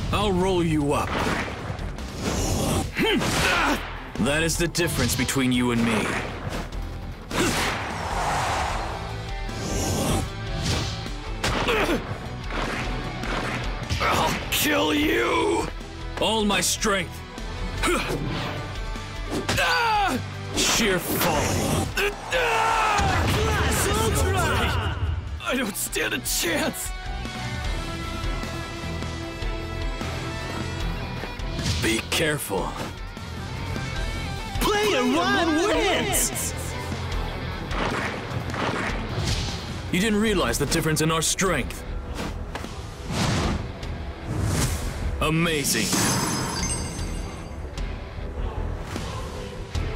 I'll roll you up. That is the difference between you and me. I'll kill you! All my strength. Sheer folly. I don't stand a chance. Be careful. Player one wins! You didn't realize the difference in our strength. Amazing.